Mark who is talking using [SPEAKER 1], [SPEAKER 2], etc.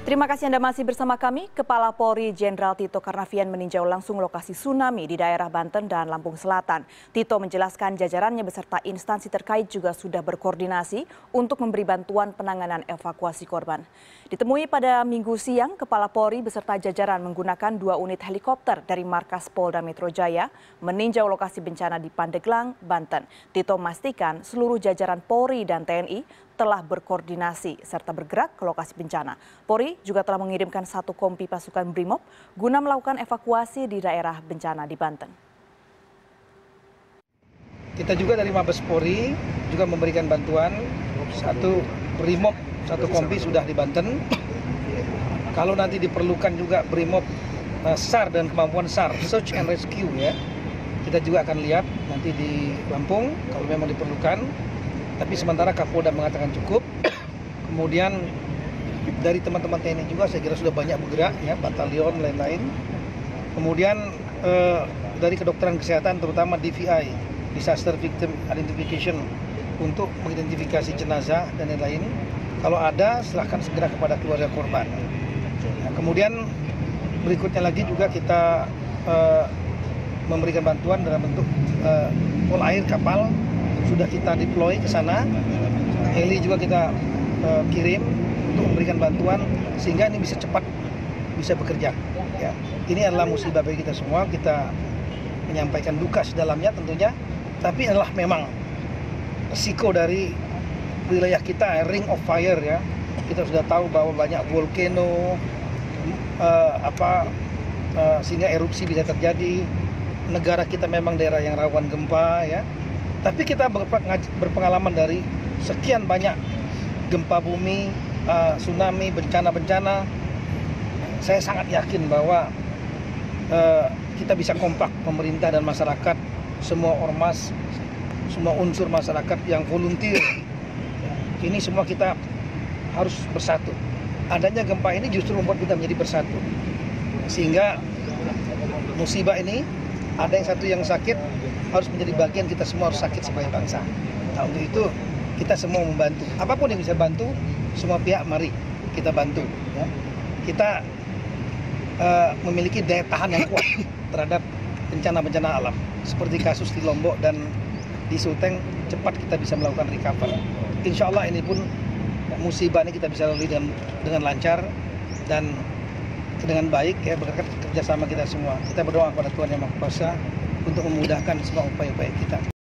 [SPEAKER 1] Terima kasih Anda masih bersama kami. Kepala Polri Jenderal Tito Karnavian meninjau langsung lokasi tsunami di daerah Banten dan Lampung Selatan. Tito menjelaskan jajarannya beserta instansi terkait juga sudah berkoordinasi untuk memberi bantuan penanganan evakuasi korban. Ditemui pada Minggu siang, Kepala Polri beserta jajaran menggunakan 2 unit helikopter dari markas Polda Metro Jaya meninjau lokasi bencana di Pandeglang, Banten. Tito memastikan seluruh jajaran Polri dan TNI telah berkoordinasi serta bergerak ke lokasi bencana. Polri juga telah mengirimkan 1 kompi pasukan BRIMOB guna melakukan evakuasi di daerah bencana di Banten.
[SPEAKER 2] Kita juga dari Mabes Polri juga memberikan bantuan 1 BRIMOB, 1 kompi sudah di Banten. Kalau nanti diperlukan juga BRIMOB SAR dan kemampuan SAR, Search and Rescue ya. Kita juga akan lihat nanti di Lampung kalau memang diperlukan. Tapi sementara Kapolda mengatakan cukup. Kemudian dari teman-teman TNI juga saya kira sudah banyak bergerak ya, batalion lain-lain. Kemudian dari kedokteran kesehatan terutama DVI, Disaster Victim Identification, untuk mengidentifikasi jenazah dan lain-lain. Kalau ada silahkan segera kepada keluarga korban. Nah, kemudian berikutnya lagi juga kita memberikan bantuan dalam bentuk pol air kapal. Sudah kita deploy ke sana, heli juga kita kirim untuk memberikan bantuan sehingga ini bisa cepat bisa bekerja. Ya. Ini adalah musibah bagi kita semua, kita menyampaikan duka sedalamnya tentunya, tapi adalah memang risiko dari wilayah kita, ring of fire ya. Kita sudah tahu bahwa banyak volcano, sehingga erupsi bisa terjadi. Negara kita memang daerah yang rawan gempa ya. Tapi kita berpengalaman dari sekian banyak gempa bumi, tsunami, bencana-bencana. Saya sangat yakin bahwa kita bisa kompak, pemerintah dan masyarakat, semua ormas, semua unsur masyarakat yang volunteer. Ini semua kita harus bersatu. Adanya gempa ini justru membuat kita menjadi bersatu. Sehingga musibah ini, ada yang satu yang sakit, harus menjadi bagian kita semua harus sakit sebagai bangsa. Nah, untuk itu kita semua membantu. Apapun yang bisa bantu, semua pihak mari kita bantu. Ya. Kita memiliki daya tahan yang kuat terhadap bencana-bencana alam. Seperti kasus di Lombok dan di Sulteng, cepat kita bisa melakukan recover. Insya Allah ini pun musibah ini kita bisa lalui dengan lancar dan dengan baik ya, berkat kerjasama kita semua. Kita berdoa kepada Tuhan Yang Maha Kuasa untuk memudahkan semua upaya-upaya kita.